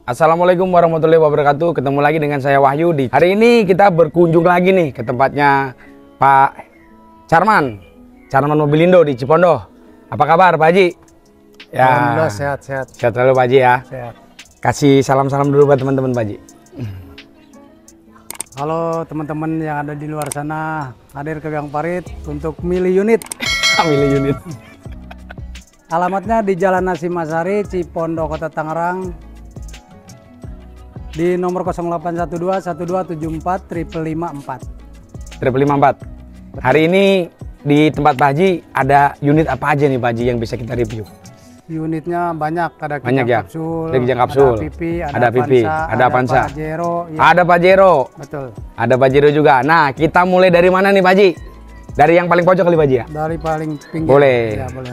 Assalamualaikum warahmatullahi wabarakatuh. Ketemu lagi dengan saya Wahyu. Hari ini kita berkunjung lagi nih ke tempatnya Pak Carman Mobilindo di Cipondoh. Apa kabar Pak Haji? Ya, alhamdulillah sehat-sehat. Sehat selalu Pak Haji ya. Sehat. Kasih salam-salam dulu buat teman-teman Pak Haji. Halo teman-teman yang ada di luar sana, hadir ke Gang Parit untuk milih unit. Milih unit. Alamatnya di Jalan Nasim Masari, Cipondoh, Kota Tangerang. Di nomor 0812 1274 554. 554. Hari ini di tempat Pak Haji ada unit apa aja nih Pak Haji yang bisa kita review? Unitnya banyak, ada Banyak ya? kapsul, Ada kijang kapsul, ada pipi, ada pipi, ada Avanza, Pajero, ya. ada Pajero. Betul. Ada Pajero juga. Nah, kita mulai dari mana nih Pak Haji? Dari yang paling pojok kali Pak Haji ya? Dari paling pinggir. Boleh. Ya, boleh.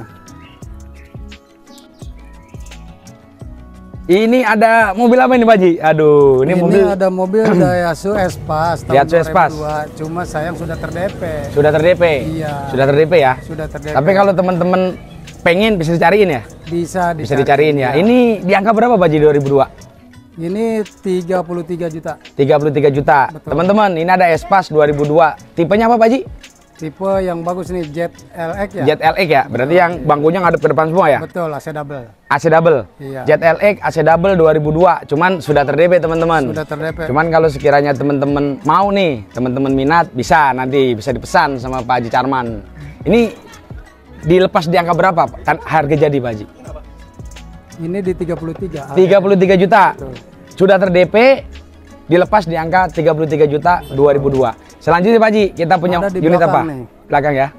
Ini ada mobil apa ini Pak Haji? Aduh, ini mobil ada mobil Daihatsu Espas tahun Daihatsu Espas. 2002, cuma sayang sudah ter-DP. sudah ter-DP. Iya. Sudah ter-DP ya? Sudah ter-DP. Tapi kalau teman-teman pengen bisa dicariin ya? bisa Dicariin ya. Iya. Ini di angka berapa Pak Haji 2002? Ini 33 juta. 33 juta. Betul. Teman-teman, ini ada Espas 2002. Tipenya apa Pak Haji? Tipe yang bagus nih Jet LX ya. Jet LX ya? Berarti yang bangkunya ngadep ke depan semua ya? Betul, AC double. AC double. Iya. Jet LX AC double 2002. Cuman sudah ter-DP teman-teman. Sudah ter-DP. Cuman kalau sekiranya teman-teman mau nih, teman-teman minat bisa nanti bisa dipesan sama Pak Haji Carman. Ini dilepas di angka berapa Pak? Kan harga jadi Pak Haji? Ini di 33. 33 juta. Betul. Sudah ter-DP, dilepas di angka 33 juta 2002. Selanjutnya Pak Haji, kita punya Ada di unit apa? belakang nih. Belakang ya.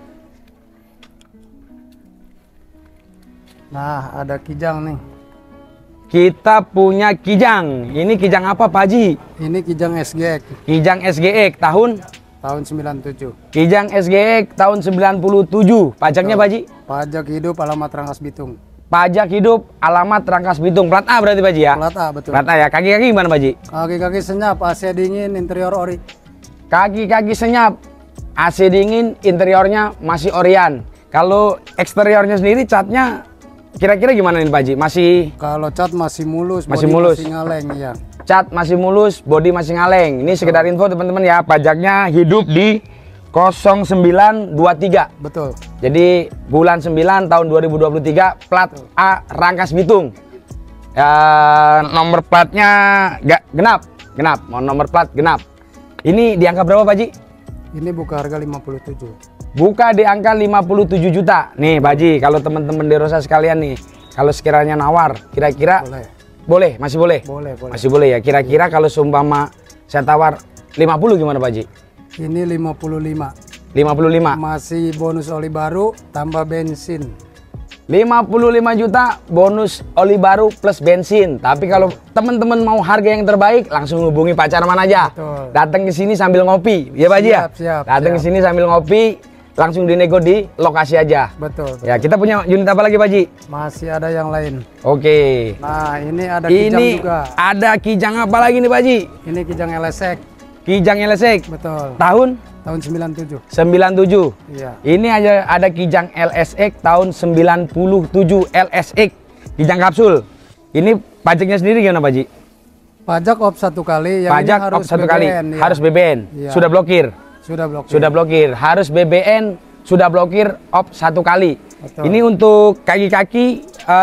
Nah, ada Kijang nih. Kita punya Kijang. Ini Kijang apa Pak Haji? Ini Kijang SGX Kijang SGX tahun tahun 97. Kijang SGX tahun 97. Pajaknya Pak Haji? Pajak hidup alamat Rangkas Bitung. Pajak hidup alamat Rangkas Bitung. Plat A berarti Pak Haji ya? Plat A, betul. Plat A ya. Kaki-kaki gimana Pak Haji? Kaki-kaki senyap, AC dingin, interior ori. Kaki-kaki senyap, AC dingin, interiornya masih Orian. Kalau eksteriornya sendiri catnya kira-kira gimana nih Pak Haji? Masih Kalau cat masih mulus, Masih bodi mulus. masih ngaleng ya. cat masih mulus, bodi masih ngaleng. Ini sekedar info teman-teman ya. Pajaknya hidup di 0923. Betul. Jadi bulan 9 tahun 2023, plat A Rangkas Bitung. Nomor platnya genap. Mau nomor plat genap. Ini di angka berapa Pak Haji? Ini buka harga 57. Buka di angka 57 juta. Nih Pak Haji, kalau teman-teman di Rosa sekalian nih, kalau sekiranya nawar, kira-kira Boleh. masih boleh? Boleh. Masih boleh ya. Kira-kira kalau seumpama saya tawar 50 gimana Pak Haji? Ini 55. 55. Masih bonus oli baru tambah bensin. 55 juta bonus oli baru plus bensin. Tapi kalau teman-teman mau harga yang terbaik, langsung hubungi Pak Carman aja. Betul. Datang ke sini sambil ngopi, ya Pak Haji ya? Siap. Datang ke sini sambil ngopi, langsung dinego di lokasi aja. Betul. Ya, kita punya unit apa lagi Pak Haji? Masih ada yang lain. Oke. Nah, ini ada Kijang Ini juga. ada Kijang apa lagi nih Pak Haji? Ini Kijang LSX. Kijang LSX. Betul. Tahun Tahun 97. 97. Iya. Ini ada Kijang LSX tahun 97 LSX. Kijang kapsul. Ini pajaknya sendiri gimana Pak Haji? Pajak op 1 kali. Yang Pajak ini harus op 1 kali. BBN, ya. Harus BBN. Iya. Sudah blokir. Sudah blokir. Sudah blokir. Harus BBN. Sudah blokir op 1 kali. Betul. Ini untuk kaki-kaki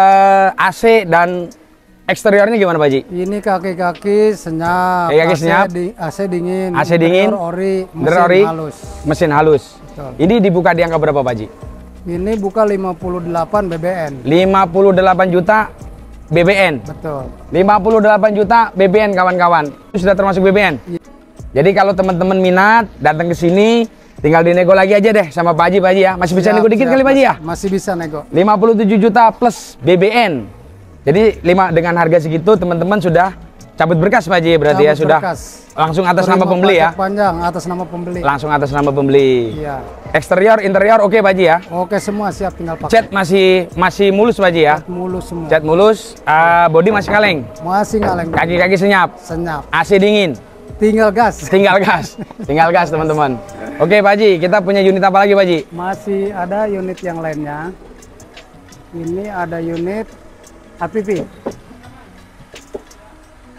AC dan eksteriornya gimana Pak Haji? Ini kaki-kaki senyap. Kaki-kaki senyap. AC dingin. AC dingin. Interior ori. Interior Mesin ori. halus. Mesin halus. Betul. Ini dibuka di angka berapa Pak Haji? Ini buka 58 BBN. 58 juta BBN. Betul. 58 juta BBN kawan-kawan. Itu sudah termasuk BBN. Iya. Jadi kalau teman-teman minat datang ke sini, tinggal dinego lagi aja deh sama Pak Haji ya. Masih bisa nego dikit kali Pak Haji ya? Masih bisa nego. 57 juta plus BBN. Jadi dengan harga segitu teman-teman sudah cabut berkas Pak Haji berarti ya, Cabut sudah berkas. langsung atas Terima nama pembeli ya. pajak panjang atas nama pembeli. Langsung atas nama pembeli. Iya. Eksterior, interior oke Pak Haji ya. Oke, semua siap, tinggal pakai. Cat masih mulus Pak Haji ya. Cat mulus semua. Cat mulus, bodi masih kaleng. Masih ngaleng. Kaki-kaki senyap. Senyap. AC dingin. Tinggal gas. Tinggal gas. Tinggal gas teman-teman. Oke Pak Haji, kita punya unit apa lagi Pak Haji? Masih ada unit yang lainnya. Ini ada unit APV.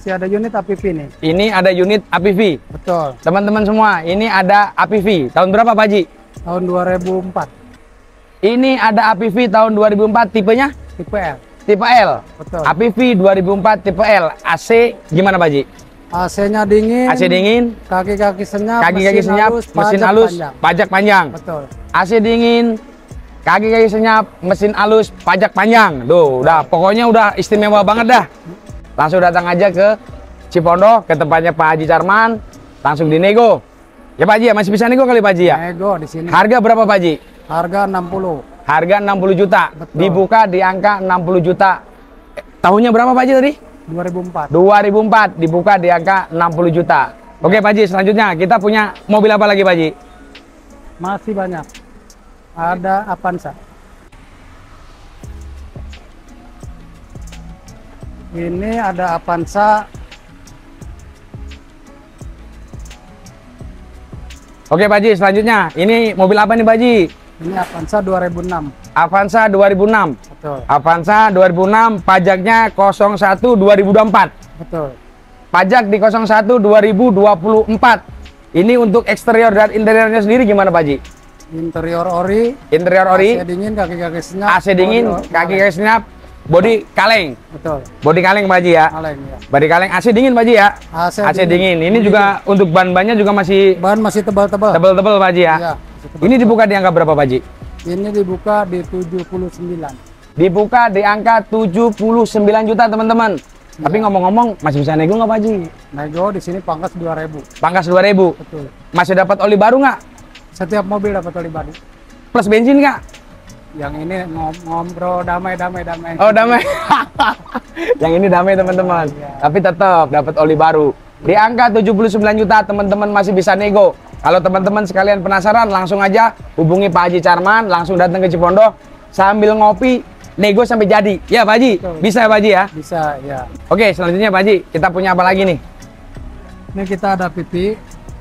Masih ada unit APV nih. Ini ada unit APV. Betul. Teman-teman semua, ini ada APV. Tahun berapa Pak Haji? Tahun 2004. Ini ada APV tahun 2004, tipenya? Tipe L. Tipe L. Betul. APV 2004 tipe L. AC gimana Pak Haji? AC-nya dingin. AC dingin, Kaki-kaki senyap. kaki-kaki senyap, mesin halus, pajak panjang. Betul. AC dingin, kaki-kaki senyap, mesin halus, pajak panjang. Tuh, udah pokoknya udah istimewa banget dah. Langsung datang aja ke Cipondo, ke tempatnya Pak Haji Carman, langsung dinego. Ya Pak Haji, ya masih bisa nego kali Pak Haji ya? Nego di sini. Harga berapa Pak Haji? Harga 60. Harga 60 juta. Betul. Dibuka di angka 60 juta. Tahunnya berapa Pak Haji tadi? 2004. 2004, dibuka di angka 60 juta. Oke Pak Haji, selanjutnya kita punya mobil apa lagi Pak Haji? Masih banyak. Ada Avanza. Ini ada Avanza. Oke Pak Haji, selanjutnya ini mobil apa nih Pak Haji? Ini Avanza 2006. Avanza 2006. Betul. Avanza 2006, pajaknya 01 2024. Betul. Pajak di 01 2024. Ini untuk eksterior dan interiornya sendiri gimana Pak Haji? Interior ori. Interior ori, AC dingin, kaki-kaki senyap. AC dingin, kaki-kaki senyap, bodi kaleng. Betul. Bodi kaleng Pak Haji ya. Kaleng ya. Bodi kaleng, AC dingin Pak Haji ya. AC dingin. Ini juga untuk ban-bannya juga masih Bahan masih tebal-tebal. tebel-tebel Pak Haji ya. Iya, masih tebal. Ini dibuka di angka berapa Pak Haji? Ini dibuka di 79. Dibuka di angka 79 juta teman-teman. Tapi ngomong-ngomong masih bisa nego nggak Pak Haji? Nego di sini pangkas 2000. Pangkas 2000. Betul. Masih dapat oli baru nggak? Setiap mobil dapat oli baru. Plus bensin nggak? Yang ini ngobrol damai. Oh damai. Yang ini damai teman-teman. Iya. Tapi tetap dapat oli baru. Di angka 79 juta teman-teman masih bisa nego. Kalau teman-teman sekalian penasaran langsung aja hubungi Pak Haji Carman, langsung datang ke Cipondo sambil ngopi, nego sampai jadi. Ya Pak Haji, Betul. bisa ya Pak Haji ya? Bisa ya. Oke, selanjutnya Pak Haji, kita punya apa lagi nih? Ini kita ada pipi.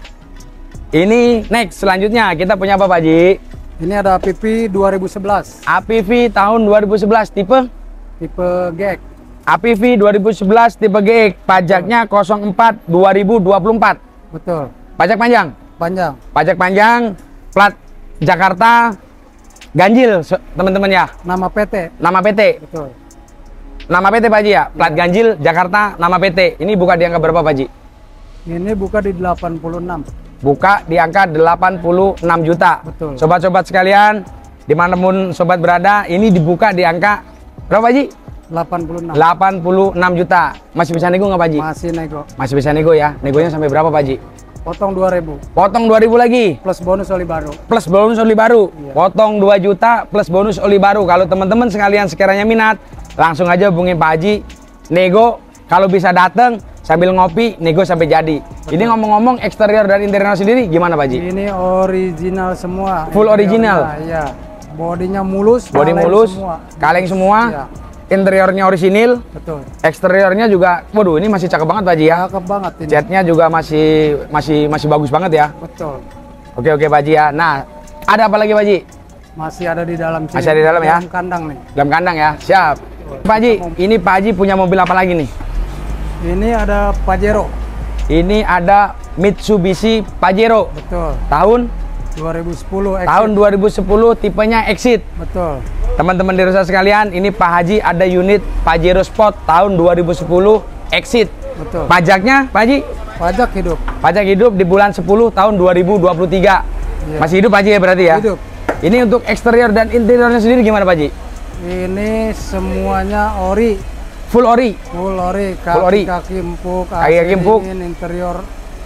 Ini next, selanjutnya kita punya apa Pak Haji? Ini ada pipi 2011. APV tahun 2011 tipe? Tipe GX. APV 2011 tipe GX, pajaknya 04 2024. Betul. Pajak panjang? Panjang. Pajak panjang, plat Jakarta, ganjil teman-teman ya. Nama PT. Nama PT, Betul. nama PT Pak Haji ya. Plat ganjil Jakarta, nama PT. Ini buka di angka berapa Pak Haji? Ini buka di 86. Buka di angka 86 juta. Betul. Sobat-sobat sekalian, dimanapun sobat berada, ini dibuka di angka berapa Pak Haji? 86. 86 juta. Masih bisa nego nggak Pak Haji? Masih nego. Masih bisa nego ya. Negonya sampai berapa Pak Haji? Potong 2000. Potong 2000 lagi. Plus bonus oli baru. Plus bonus oli baru. Iya. Potong 2 juta plus bonus oli baru. Kalau teman-teman sekalian sekiranya minat, langsung aja hubungi Pak Haji. Nego, kalau bisa datang sambil ngopi, nego sampai jadi. Ini ngomong-ngomong eksterior dan interior sendiri gimana Pak Haji? Ini original semua. Full original? Iya. Bodinya mulus. Bodi kaleng mulus, semua. kaleng semua. Iya. Interiornya orisinil, Betul. eksteriornya juga, waduh ini masih cakep banget Pak Haji ya. Cakep banget ini. Catnya juga masih bagus banget ya. Betul. Oke Pak Haji ya. Nah, ada apa lagi Pak Haji? Masih ada di dalam sini. Masih ada di dalam ya? Dalam kandang nih. Dalam kandang ya. Siap. Pak Haji, ini Pak Haji punya mobil apa lagi nih? Ini ada Pajero. Ini ada Mitsubishi Pajero. Betul. Tahun 2010 exit. tahun 2010 tipenya Exit. Betul. Teman-teman di Rusa sekalian, ini Pak Haji ada unit Pajero Sport tahun 2010 Exit. Betul. Pajaknya Pak Haji? Pajak hidup. Pajak hidup di bulan 10 tahun 2023. Iya. Masih hidup Pak Haji ya berarti ya? Hidup. Ini untuk eksterior dan interiornya sendiri gimana Pak Haji? Ini semuanya ori. Full ori. Full ori. Full ori. Kaki empuk. Kaki empuk. Interior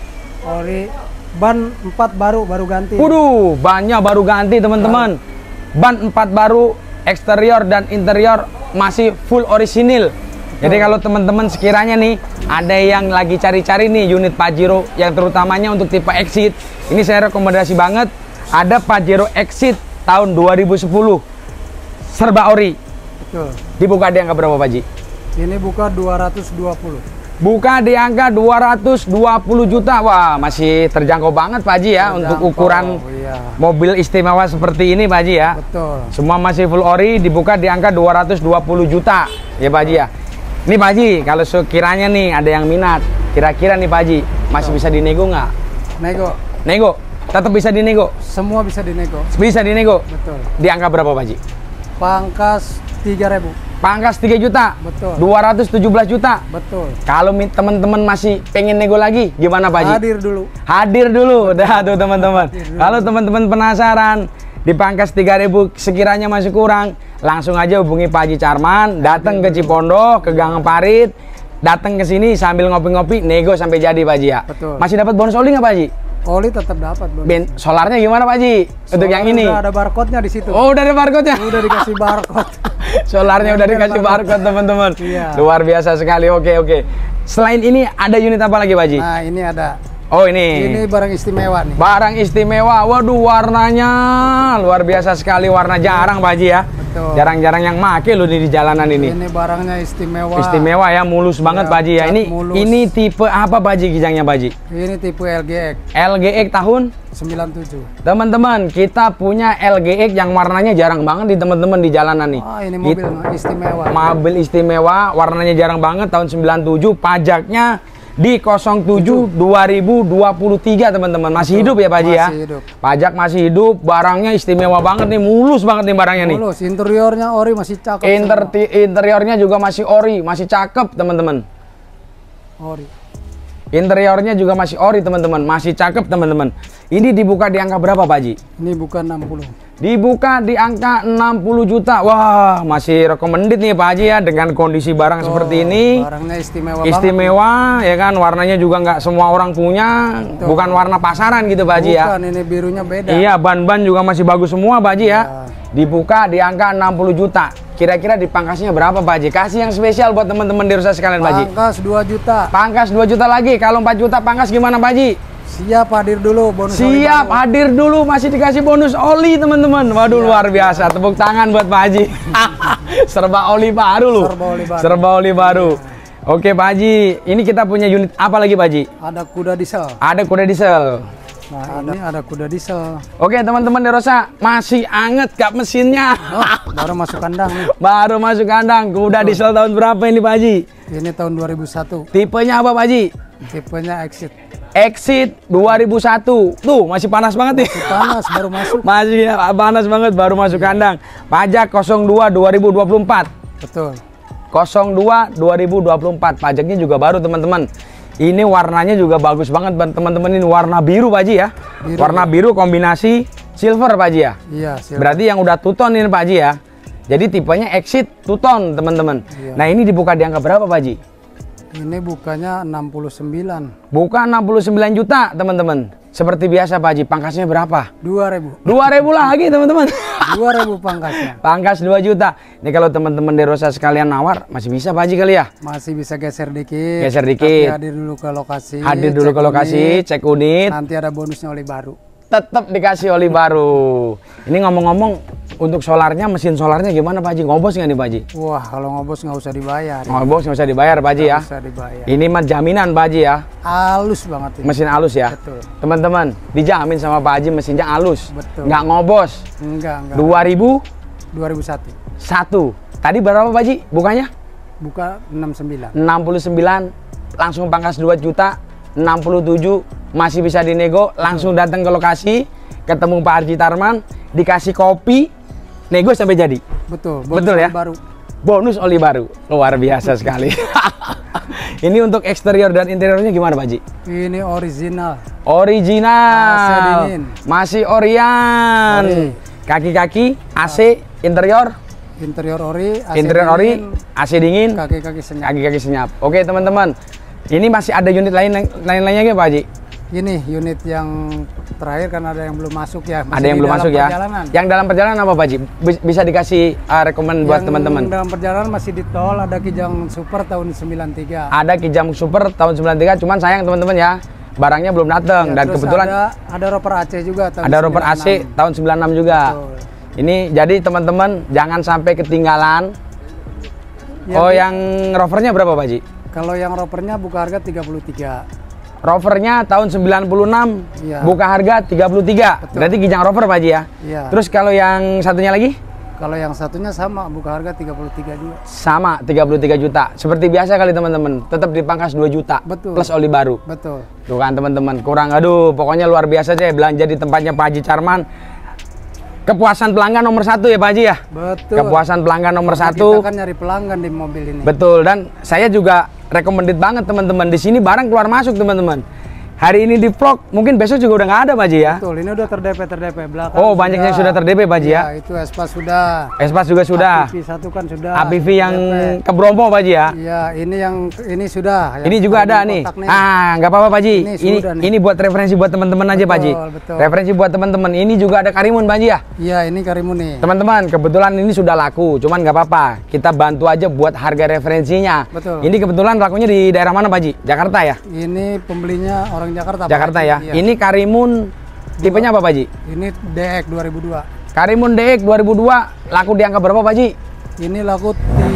ori. Ban 4 baru ganti. Waduh, bannya baru ganti teman-teman. Ban 4 baru, eksterior dan interior masih full orisinil. Jadi kalau teman-teman sekiranya nih ada yang lagi cari-cari nih unit Pajero yang terutamanya untuk tipe Exit, ini saya rekomendasi banget. Ada Pajero Exit tahun 2010 serba ori. Betul. Dibuka di angka berapa Pak Haji? Ini buka 220. Buka di angka 220 juta. Wah, masih terjangkau banget Pak Haji ya untuk ukuran iya. mobil istimewa seperti ini Pak Haji ya. Betul. Semua masih full ori, dibuka di angka 220 juta ya Pak Haji ya. Ini Pak Haji, kalau sekiranya nih ada yang minat, kira-kira nih Pak Haji, masih bisa dinego nggak? Nego. Nego? Tetap bisa dinego? Semua bisa dinego. Bisa dinego? Betul. Di angka berapa Pak Haji? Pangkas 3.000. Pangkas 3 juta? Betul. 217 juta? Betul. Kalau teman-teman masih pengen nego lagi, gimana Pak Haji? Hadir dulu. Hadir dulu, dah tuh teman-teman. Kalau teman-teman penasaran, di pangkas 3.000 sekiranya masih kurang, langsung aja hubungi Pak Haji Carman, datang ke Cipondoh, ke Gang Parit, datang ke sini sambil ngopi-ngopi, nego sampai jadi Pak Haji ya. Betul. Masih dapat bonus oli nggak Pak Haji? Oli tetap dapat, Bos. Solarnya gimana Pak Haji? Untuk yang ini? Udah ada barcode-nya di situ. Oh, udah ada barcode-nya? Udah dikasih barcode. Solarnya udah dikasih barcode teman-teman. Iya. Luar biasa sekali. Oke, oke. Selain ini ada unit apa lagi Pak Haji? Nah, ini ada. Oh, ini. Ini barang istimewa nih. Barang istimewa. Waduh, warnanya luar biasa sekali. Warna jarang Pak Haji ya. Betul. Jarang-jarang yang make loh di jalanan ini. Ini barangnya istimewa. Istimewa ya, mulus banget Ya, Pak Haji ya. cat Ini mulus. ini tipe apa Pak Haji kijangnya Pak Haji? Ini tipe LGX LGX tahun 97. teman-teman, kita punya LGX yang warnanya jarang banget di teman-teman di jalanan nih. Wah, ini mobil istimewa. Mobil istimewa, warnanya jarang banget tahun 97, pajaknya di 07 2023 teman-teman. Masih hidup ya Pak Haji ya? Masih hidup. Pajak masih hidup, barangnya istimewa banget nih, mulus banget nih barangnya nih. Mulus, interiornya ori masih cakep. Interiornya juga masih ori, masih cakep teman-teman. Ori. Interiornya juga masih ori teman-teman, masih cakep teman-teman. Ini dibuka di angka berapa Pak Haji? Ini bukan 60. Dibuka di angka 60 juta. Wah, masih recommended nih Pak Haji ya dengan kondisi barang seperti ini. Barangnya istimewa. Istimewa ya kan, warnanya juga nggak semua orang punya. Bukan warna pasaran gitu Pak Haji ya. Bukan, ini birunya beda. Iya, ban-ban juga masih bagus semua Pak Haji ya. Dibuka di angka 60 juta. Kira-kira dipangkasnya berapa Pak Haji? Kasih yang spesial buat teman-teman di Rusa sekalian Pak Haji. Pangkas 2 juta. Pangkas 2 juta lagi. Kalau 4 juta pangkas gimana Pak Haji? Siap hadir dulu bonus. Siap hadir dulu, masih dikasih bonus oli teman-teman. Waduh, luar biasa. Tepuk tangan buat Pak Haji. Serba oli baru loh. Serba oli baru. Serba oli baru. Oke Pak Haji, ini kita punya unit apa lagi Pak Haji? Ada kuda diesel. Ada kuda diesel. Nah, ini ada kuda diesel. Oke teman-teman di Rosa, masih anget kap mesinnya. Oh, baru masuk kandang nih. Baru masuk kandang. Kuda diesel tahun berapa ini Pak Haji? Ini tahun 2001. Tipenya apa Pak Haji? Tipenya Exit. Exit 2001. Tuh, masih panas banget nih. Masih panas baru masuk. Masih panas banget baru masuk kandang. Pajak 02 2024. Betul. 02 2024. Pajaknya juga baru teman-teman. Ini warnanya juga bagus banget teman-teman. Ini warna biru Pak Haji ya. Biru, warna biru kombinasi silver Pak Haji ya. Iya, siap. Berarti yang udah two-tone ini Pak Haji ya. Jadi tipenya Exit two-tone teman-teman. Iya. Nah, ini dibuka di angka berapa Pak Haji? Ini bukannya 69. Buka 69 juta teman-teman. Seperti biasa Pak Haji, pangkasnya berapa? 2.000. 2.000 lagi teman-teman. 2.000 pangkasnya. Pangkas 2 juta. Ini kalau teman-teman di Rosa sekalian nawar, masih bisa Pak Haji kali ya? Masih bisa geser dikit. Geser dikit. Tapi hadir dulu ke lokasi. Hadir dulu cek ke lokasi, unit. cek unit. Nanti ada bonusnya oli baru. Tetap dikasih oli baru. Ini ngomong-ngomong, untuk solarnya, mesin solarnya gimana Pak Haji? Ngobos nggak nih Pak Haji? Wah, kalau ngobos nggak usah dibayar. Ngobos nggak usah dibayar Pak Haji ya? Nggak usah dibayar. Ini mah jaminan Pak Haji ya? Halus banget ini. Mesin halus ya? Betul. Teman-teman, dijamin sama Pak Haji mesinnya halus. Betul. Nggak ngobos. Enggak. 2001. 2001. Tadi berapa Pak Haji bukanya? Buka 69. 69, langsung pangkas 2 juta, 67, masih bisa dinego, langsung datang ke lokasi, ketemu Pak Haji Tarman, dikasih kopi, nego sampai jadi. Betul. Betul ya? Baru. Bonus oli baru, luar biasa sekali. Ini untuk eksterior dan interiornya gimana Pak Haji? Ini original. Original, AC dingin. masih Orion, Ori. kaki-kaki, AC, interior, Interior ori, AC interior ori, dingin, AC dingin, kaki-kaki senyap. kaki-kaki senyap. Oke teman-teman, ini masih ada unit lainnya ya Pak Haji? Ini unit yang terakhir kan ada yang belum masuk ya. Ada yang belum masuk ya? Perjalanan. Yang dalam perjalanan apa Pak Haji? Bisa dikasih rekomend buat teman-teman? Dalam perjalanan masih di tol, ada Kijang Super tahun 93. Ada Kijang Super tahun 93, cuman sayang teman-teman ya, barangnya belum datang. Ya, Dan terus kebetulan ada Roper AC juga tahun ada Roper AC 96. tahun 96 juga. Betul. Ini jadi teman-teman jangan sampai ketinggalan. Yang Rovernya berapa Pak Haji? Kalau yang Ropernya buka harga 33. Rovernya tahun 96, Iya. buka harga 33. Betul. Berarti Kijang Rover Pak Haji ya? Iya. Terus kalau yang satunya lagi? Kalau yang satunya sama, buka harga 33 juga. Sama 33 juta. Seperti biasa kali teman-teman, tetap dipangkas 2 juta. Betul. Plus oli baru. Betul. Tuh kan teman-teman, kurang, aduh pokoknya luar biasa deh belanja di tempatnya Pak Haji Charman. Kepuasan pelanggan nomor 1 ya Pak Haji ya. Betul. Kepuasan pelanggan nomor Karena 1. Kita kan nyari pelanggan di mobil ini. Betul, dan saya juga recommended banget teman-teman. Di sini barang keluar masuk teman-teman. Hari ini di vlog, mungkin besok juga udah nggak ada Pak Haji ya. Betul, ini udah terdp belakang. Oh, banyak yang sudah terdp Pak Haji ya. Itu Espas sudah. Espas juga sudah. APV 1 kan sudah. APV yang ke Bromo Pak Haji ya. Iya, ini sudah. Ini juga ada nih. Ah, nggak apa-apa Pak Haji. Ini buat referensi buat teman-teman aja Pak Haji. Betul. Referensi buat teman-teman. Ini juga ada Karimun Pak Haji ya. Iya, ini Karimun nih. Teman-teman, kebetulan ini sudah laku, cuman nggak apa-apa. Kita bantu aja buat harga referensinya. Betul. Ini kebetulan lakunya di daerah mana Pak Haji? Jakarta ya? Ini pembelinya orang Jakarta. Jakarta ya. Iya. Ini Karimun tipenya apa Pak Haji? Ini DX 2002. Karimun DX 2002 laku di angka berapa Pak Haji? Ini laku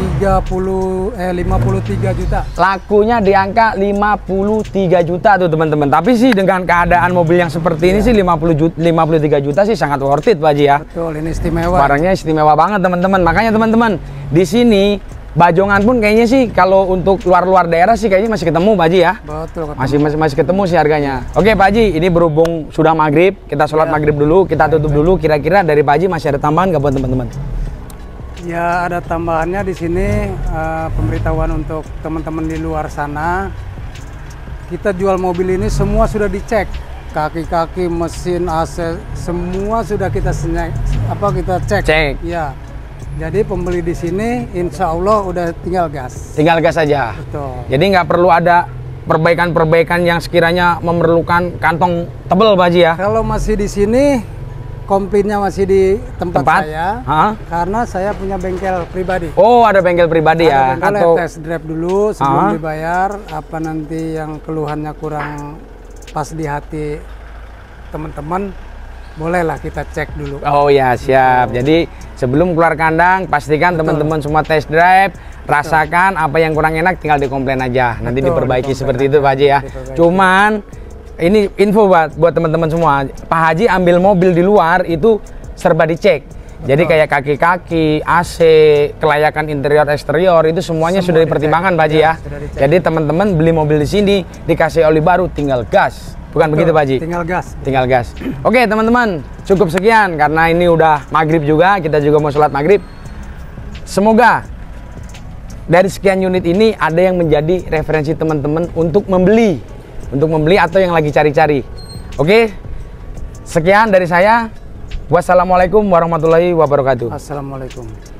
53 juta. Lakunya di angka 53 juta tuh teman-teman. Tapi sih dengan keadaan mobil yang seperti ini sih 53 juta sih sangat worth it Pak Haji ya. Betul, ini istimewa. Barangnya istimewa banget teman-teman. Makanya teman-teman, di sini Bajongan pun kayaknya sih kalau untuk luar-luar daerah sih kayaknya masih ketemu Pak Haji ya. Betul, ketemu. Masih ketemu sih harganya. Oke Pak Haji, ini berhubung sudah maghrib, kita sholat maghrib dulu, kita tutup dulu. Kira-kira dari Pak Haji masih ada tambahan nggak buat teman-teman? Ya, ada tambahannya di sini, pemberitahuan untuk teman-teman di luar sana. Kita jual mobil ini semua sudah dicek, kaki-kaki, mesin, AC, semua sudah kita cek. Cek. Ya. Jadi pembeli di sini insya Allah udah tinggal gas. Tinggal gas aja. Betul. Jadi nggak perlu ada perbaikan-perbaikan yang sekiranya memerlukan kantong tebel Pak Haji ya. Kalau masih di sini, komplainnya masih di tempat saya. Karena saya punya bengkel pribadi. Oh, ada bengkel pribadi ya? Atau test drive dulu sebelum dibayar. Apa nanti yang keluhannya kurang pas di hati teman-teman, bolehlah kita cek dulu. Oh ya, siap. Jadi sebelum keluar kandang, pastikan teman-teman semua test drive, rasakan apa yang kurang enak, tinggal dikomplain aja. Nanti diperbaiki seperti itu Pak Haji ya. Cuman ini info buat teman-teman semua. Pak Haji ambil mobil di luar itu serba dicek. Jadi kayak kaki-kaki, AC, kelayakan interior eksterior itu semuanya sudah dipertimbangkan Pak Haji ya. Jadi teman-teman beli mobil di sini dikasih oli baru, tinggal gas. Bukan begitu Pak Haji? Tinggal gas. Tinggal gas. Oke teman-teman, cukup sekian karena ini udah maghrib juga, kita juga mau sholat maghrib. Semoga dari sekian unit ini ada yang menjadi referensi teman-teman untuk membeli atau yang lagi cari-cari. Oke, sekian dari saya. Wassalamualaikum warahmatullahi wabarakatuh. Assalamualaikum.